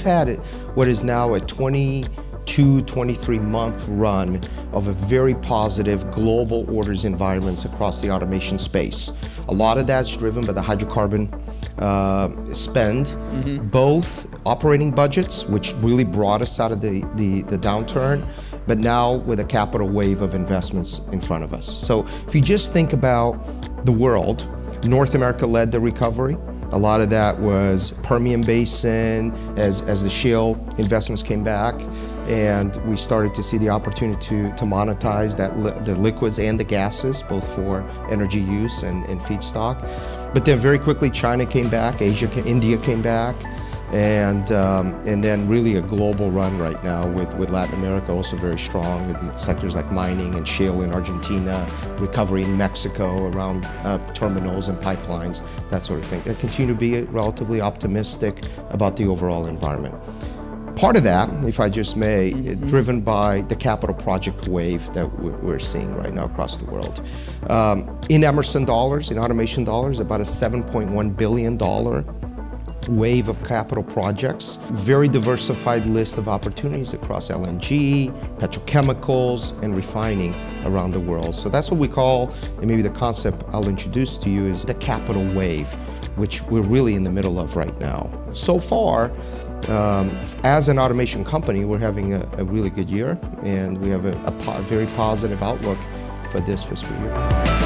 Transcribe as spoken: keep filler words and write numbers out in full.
we've had what is now a twenty-two, twenty-three month run of a very positive global orders environments across the automation space. A lot of that's driven by the hydrocarbon uh, spend, mm-hmm. both operating budgets, which really brought us out of the, the, the downturn, but now with a capital wave of investments in front of us. So if you just think about the world, North America led the recovery. A lot of that was Permian Basin as, as the shale investments came back, and we started to see the opportunity to, to monetize that li the liquids and the gases, both for energy use and, and feedstock. But then very quickly China came back, Asia, India came back, and um, and then really a global run right now with, with Latin America also very strong, with sectors like mining and shale in Argentina, recovery in Mexico around uh, terminals and pipelines, that sort of thing. I continue to be relatively optimistic about the overall environment. Part of that, if I just may, mm-hmm. driven by the capital project wave that we're seeing right now across the world. Um, in Emerson dollars, in automation dollars, about a seven point one billion dollar wave of capital projects, very diversified list of opportunities across L N G, petrochemicals, and refining around the world. So that's what we call, and maybe the concept I'll introduce to you is the capital wave, which we're really in the middle of right now. So far, um, as an automation company, we're having a, a really good year, and we have a, a po very positive outlook for this fiscal year.